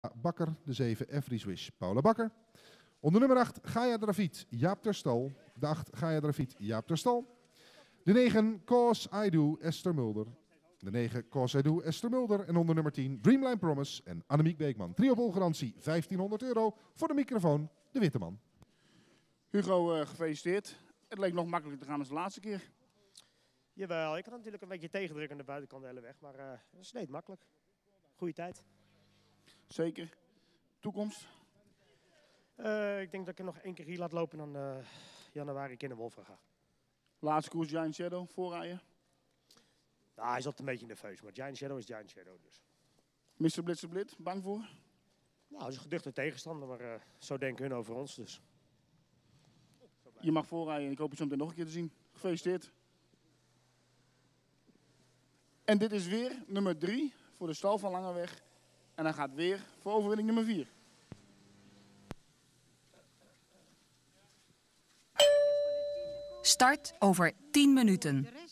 Bakker, de 7 Every Swish Paula Bakker. Onder nummer 8 Gaia Dravid Jaap Terstal, de 8 Gaia Dravid Jaap Terstal. De 9 Cause I Do Esther Mulder. De 9 Cause I Do Esther Mulder. En onder nummer 10 Dreamline Promise en Annemiek Beekman. Triopolgarantie €1500 voor de microfoon De Witte Man. Hugo, gefeliciteerd. Het leek nog makkelijker te gaan als de laatste keer. Jawel, ik had natuurlijk een beetje tegendruk aan de buitenkant de hele weg, maar dat is niet makkelijk. Goeie tijd. Zeker. Toekomst? Ik denk dat ik er nog 1 keer hier laat lopen en dan januari in de Wolfra ga. Laatste koers Giant Shadow, voorrijden? Nou, hij zat een beetje nerveus, maar Giant Shadow is Giant Shadow dus. Mr. Blitzerblit, bang voor? Nou, hij is een geduchte tegenstander, maar zo denken hun over ons dus. Je mag voorrijden en ik hoop je zo meteen nog een keer te zien. Gefeliciteerd. En dit is weer nummer 3 voor de stal van Langeweg. En hij gaat weer voor overwinning nummer 4. Start over 10 minuten.